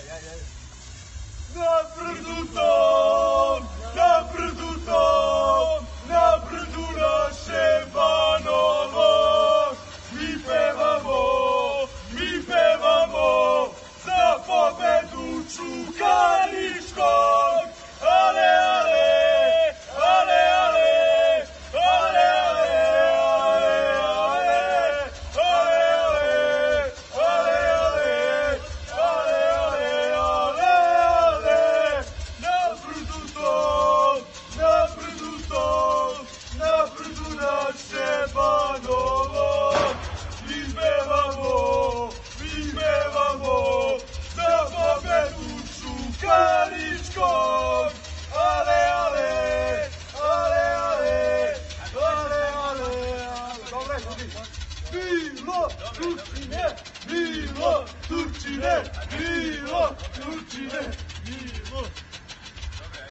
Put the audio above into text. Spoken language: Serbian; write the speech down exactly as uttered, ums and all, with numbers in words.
Na brdu tom, na brdu tom, na brdu naše Banovo, mi pevamo, mi pevamo za pobedu Čukaričkog. Ale, ale, ale, ale, ale, Milo Turčine, Milo Turčine, Milo Turčine.